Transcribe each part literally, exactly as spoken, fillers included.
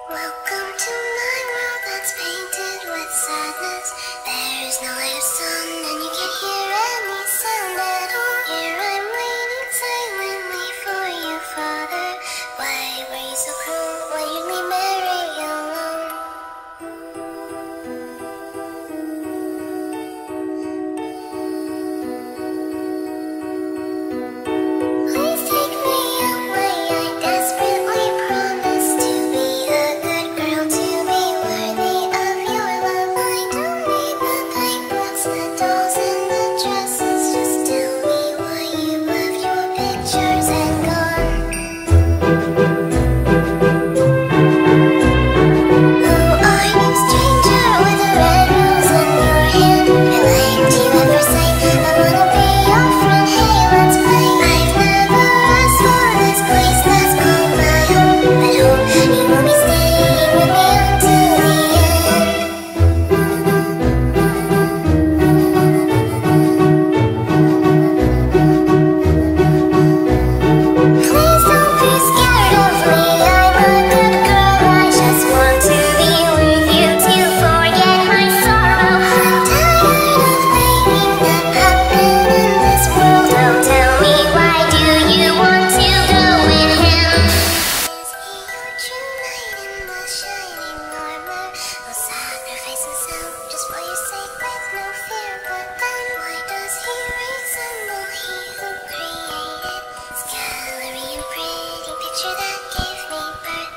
Welcome to my world that's painted with sadness. There is no light of sun and you can't hear any sound at all. Here I'm waiting silently for you, Father. Why were you so cruel? Why you leave Mary alone? Please take me away. I desperately promise to be a good girl, to be worthy of your love. I don't need the paintbrush, the dolls, and the dresses. Just tell me why you left your pictures and gone. Who are you, stranger, with a red rose in your hand? I liked you at first sight. I wanna be your friend. Hey, let's play. I've never asked for this place that's called my home, but hope you will be staying with me until the end. Please don't be scared of me. I'm a good girl. I just want to be with you to forget my sorrow. I'm tired of thinking that happen in this world. Oh, tell me, why do you want to go with him? Is he your true knight in the shining armor? Will sacrifice himself just for your sake with no fear? But then why does he resemble he who created this gallery and pretty picture that gave me birth?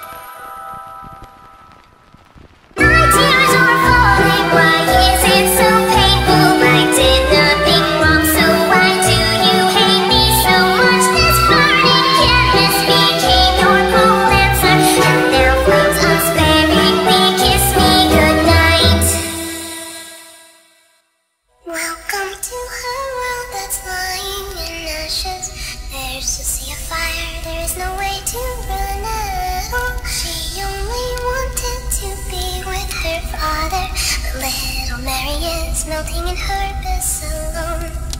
My tears are falling. Why is it so painful? I did nothing wrong, so why do you hate me so much? This burning canvas became your cold answer, and now flames unsparingly kiss me goodnight. Welcome to her world that's lying in ashes. There's a sea of fire, there is no way to run out. She only wanted to be with her father, but little Mary is melting in her bliss alone.